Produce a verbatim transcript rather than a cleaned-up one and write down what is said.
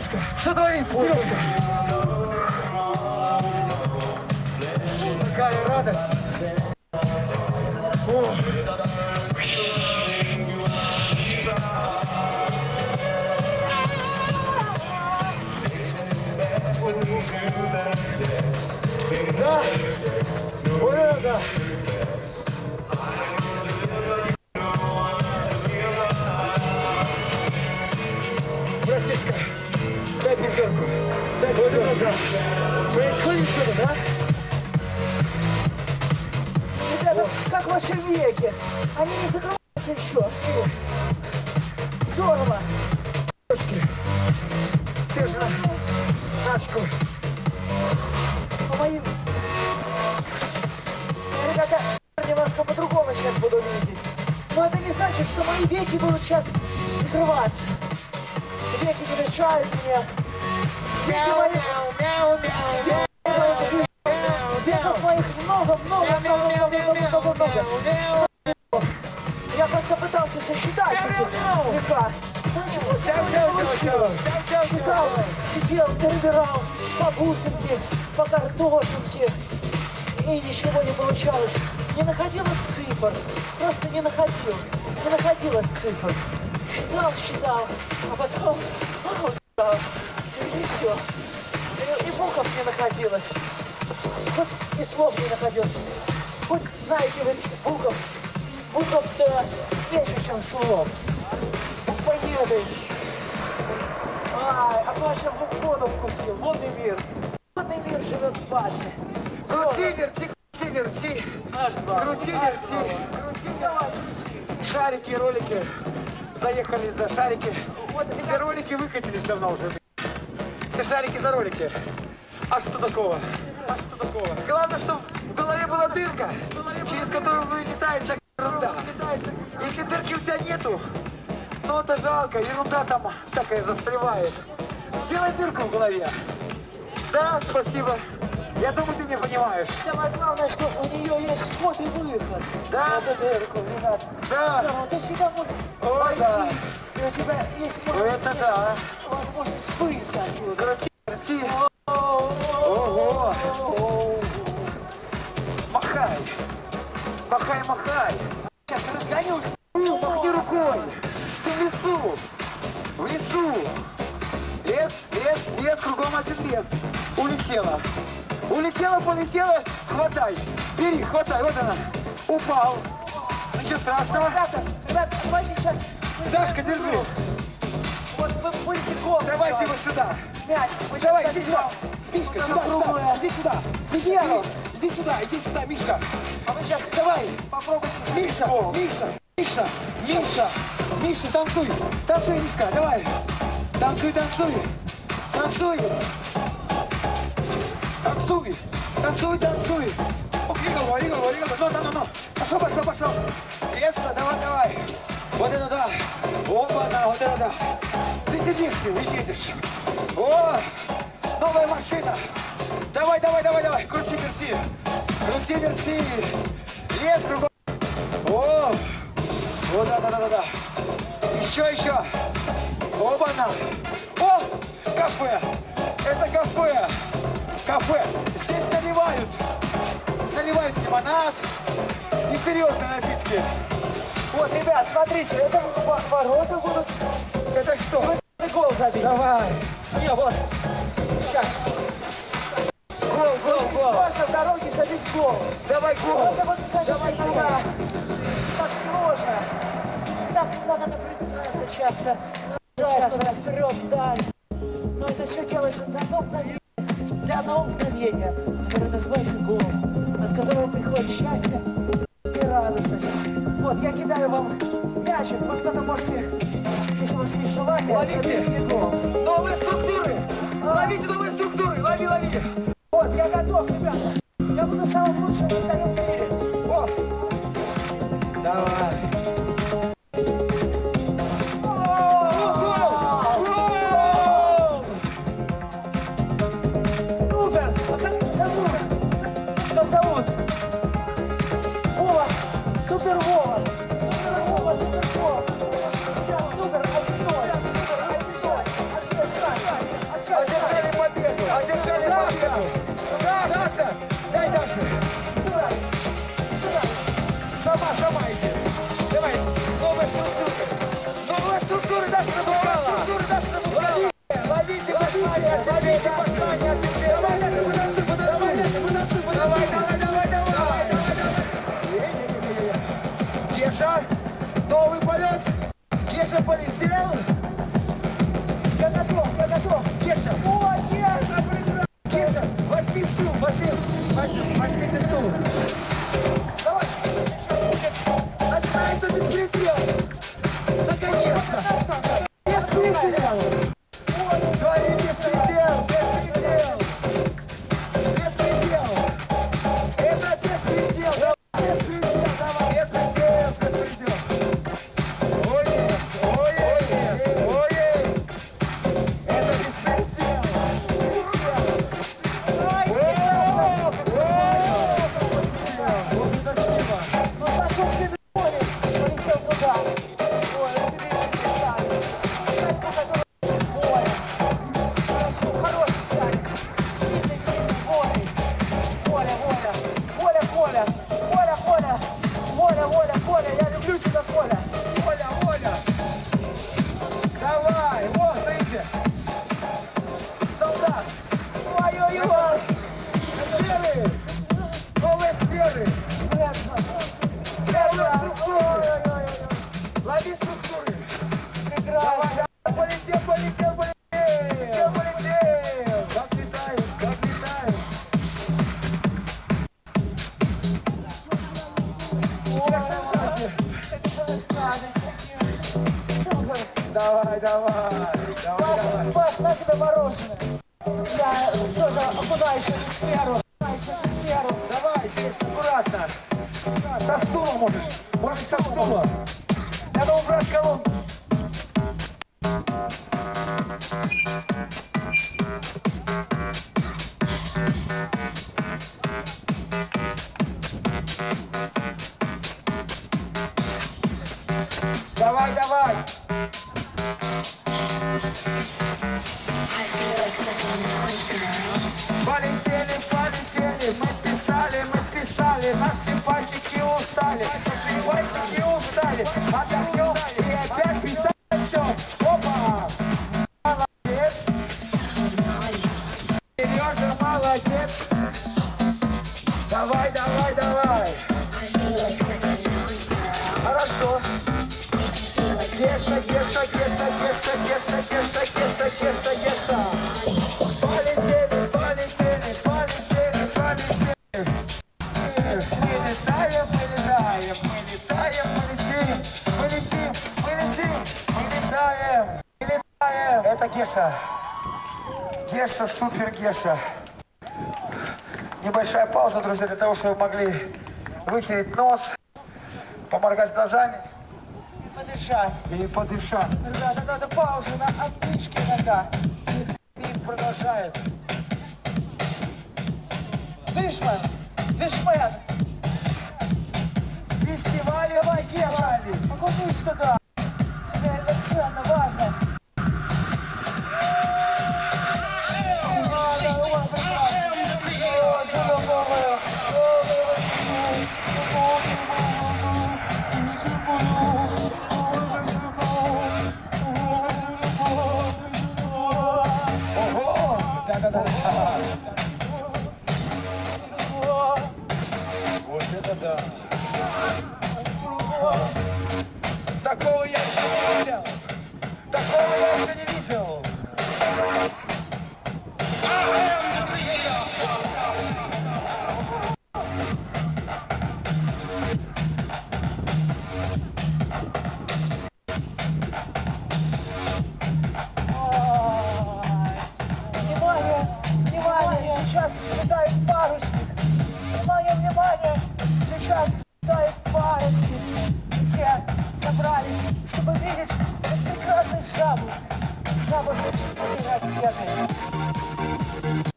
Сережка, что творится, Сережка? Какая радость. О. Да, ура, да. Братишка, дай пятерку. Дай пятерку. Происходит что-то, да? Ребята, как ваши веки? Они не закрываются еще. Здорово. Держи Начку. По моим... Ребята, немножко по-другому сейчас буду видеть. Но это не значит, что мои веки будут сейчас закрываться. Веки не мешают мне. Веки мои... Веков моих много, много, много, много, много, много, много. Я как-то пытался сосчитать эти века. Считал, сидел, перебирал по бусинке, по картошинке. И ничего не получалось. Не находилось цифр. Просто не находил. Не находилось цифр. Считал, считал. А потом... И все. И букв не находилось. Вот и слов не находилось. Вот знаете, в этих букв, букв-то меньше, чем слов. Буквоеды. Ай, а Паша воду вкусил. Водный мир. Водный мир живет в Паше. Крути, верти, крути, верти. Крути, верти. Давай, крути. Шарики, ролики. Заехали за шарики. Вот все ролики выкатились давно уже. Все шарики за ролики. А что такого? А что такого? Главное, чтобы в голове была дырка, через которую вылетает всякая ерунда. Если дырки у тебя нету, ну это жалко, ерунда там всякая застревает. Сделай дырку в голове. Да, спасибо. Я думаю, ты меня понимаешь. Самое главное, что у нее есть вход и выход. Да? Вот эту дырку, ребят. Да. Здорово, ты всегда можешь О, войти, да. и у тебя есть Это да. возможность выйти оттуда. Крути, крути. Ого. Махай. Махай, махай. Сейчас разгонюсь. Махни рукой. Ты в лесу. В лесу. Лес, лес, лес, кругом один лес. Улетела. Улетела, полетела. Хватай. Бери, хватай. Вот она. Упал. Ничего страшного. Ребята, ребята, давайте сейчас... Сашка, держи. Вот вы будете комнату. Давайте его сюда. Мяч. Мы Давай, сейчас иди сюда. добьем. Мишка, сюда, сюда. Иди сюда. Где оно? Иди сюда, иди сюда, Мишка. А вы сейчас Давай. попробуйте. Миша, Миша, Миша, Миша, Миша, танцуй. Танцуй, Мишка, давай. Танцуй, танцуй. Танцуй. Танцуй. Танцуй, танцуй. Ригал, ригал, ригал. Ну, ну, ну, ну. Пошел, пошел, пошел. Резко, давай, давай. Вот это да. Опа, да, вот это да. Ты сидишь, ты едешь. О, новая машина. Давай, давай, давай, давай. Крути, верти. Крути, верти. Лес кругом. О, вот, да, да, да, да. Еще, еще. Оба-на. О, кафе. Это кафе. Кафе. Здесь наливают. Наливают лимонад и серьезные напитки. Вот, ребят, смотрите, это ворота будут. Это что? Вы гол забить. Давай. Не, вот. Сейчас. Гол, гол, гол. Можно в дороге забить гол. Давай гол. Хотя вот, кажется, Давай гол. иногда так сложно. Так надо напрягаться часто. Часто вперед, даль. Но это все делается для одного мгновения. Для одного мгновения, которое называется гол, от которого приходит счастье и радостность. Вот, я кидаю вам мячик, вы кто-то можете, если вы не желаете, Ловите гол. новые структуры. Ловите новые структуры. Лови, лови. Вот, я готов, ребята. Я буду самым лучшим вратарем в мире. О. Давай. Супер! А как тебя зовут? Как зовут? Вова! Супер Вова! Супер Вова, супер Вова! Супер, супер, один ноль! Супер, один ноль! Один ноль! полет. Геша полетел. Я готов, я готов. Геша. О, Геша, прекрасно. Геша, возьми всю, возьми. Возьми, возьми всю. Давай. Начинается беспредел. Наконец-то. Беспредел. Говори беспредел, беспредел. Беспредел. Это беспредел. Беспредел, давай. Беспредел, беспредел. Ой, ой, ой, ой. Это беспредел. Ой, ой, ой. Ну пошел ты на поле, полетел туда. Ой, это тебе не писали. Шарик, который поле. Хорошо, хороший шарик. Сильный, сильный, поле. Коля, Коля, Коля, Коля, Коля, Коля, Коля, Коля, Коля, я люблю тебя, Коля. Оля, Оля. Давай, вот, смотрите. Солдат. Ой-ой-ой. Стрелы. Новые стрелы. Прекрасно. Новые структуры. Ой-ой-ой. Лови структуры. Прекрасно. Давай, полетел, полетел, полетел. Полетел. Как летаем, как летаем. Давай, давай, давай, давай. Паш, на тебе мороженое. Я тоже окунаюсь в сферу. В сферу. Давай, здесь аккуратно. Со стула можешь. Можешь со стула. Надо убрать колонку. Давай, давай. Полетели, полетели, мы списали, мы списали, наши пальчики устали, наши пальчики устали, отдохнем и опять писать все. Опа! Молодец! Сережа, молодец! Давай, давай, давай! Хорошо! Геша, Геша, Геша, Геша, Геша, Геша, Геша, Геша, Геша! Полетели, полетели, полетели, полетели! Мы летаем, мы летаем, мы летаем, мы летим, мы летим, мы летим, мы летаем, мы летаем! Это Геша. Геша, супер Геша. Небольшая пауза, друзья, для того, чтобы вы могли вытереть нос, поморгать глазами Подышать. и подышать. Ребята, надо паузу на отмычке иногда. И продолжает. Дышман, дышман. Фестиваль, давай, Геша! Окунись туда. Тебе это ценно, важно. Ого! Да-да-да. Вот это да. Такого я еще не видел. Такого я еще не видел. Внимание, внимание, сейчас взлетает парусник. Внимание, внимание, сейчас взлетает парусник. Все собрались, чтобы видеть этот прекрасный запуск. Запуск ракеты.